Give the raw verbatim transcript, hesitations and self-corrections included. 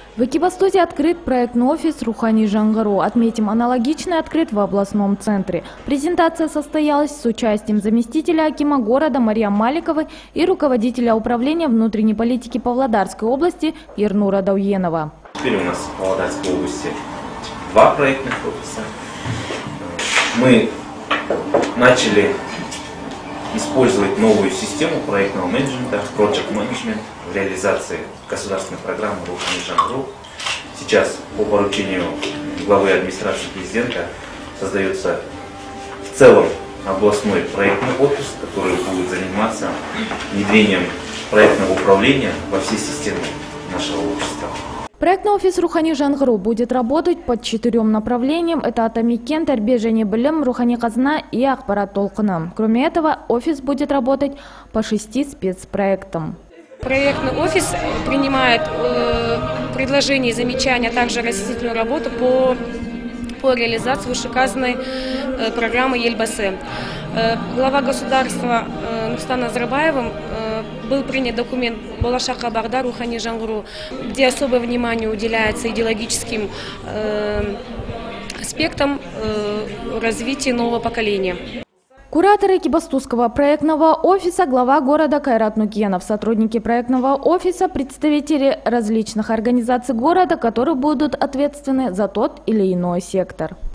В Экибастузе открыт проектный офис «Рухани Жаңғыру». Отметим, аналогичный открыт в областном центре. Презентация состоялась с участием заместителя акима города Марьям Маликовой и руководителя управления внутренней политики Павлодарской области Ернура Дауенова. Теперь у нас в Павлодарской области два проектных офиса. Мы начали использовать новую систему проектного менеджмента, Project Management, в реализации государственной программы «Рухани Жаңғыру». Сейчас по поручению главы администрации президента создается в целом областной проектный офис, который будет заниматься внедрением проектного управления во все системы нашего общества. Проектный офис «Рухани Жаңғыру» будет работать под четырем направлениям. Это атамекен, тәрбие және білім, рухани қазына и ақпарат толқыны. Кроме этого, офис будет работать по шести спецпроектам. Проектный офис принимает э, предложения и замечания, а также растительную работу по, по реализации вышеуказанной э, программы Елбасы. Э, глава государства э, Нурсултан Назарбаевым э, был принят документ «Болашаққа бағдар Рухани Жаңғыру», где особое внимание уделяется идеологическим э, аспектам э, развития нового поколения. Кураторы Экибастузского проектного офиса, глава города Кайрат Нукенов, сотрудники проектного офиса, представители различных организаций города, которые будут ответственны за тот или иной сектор.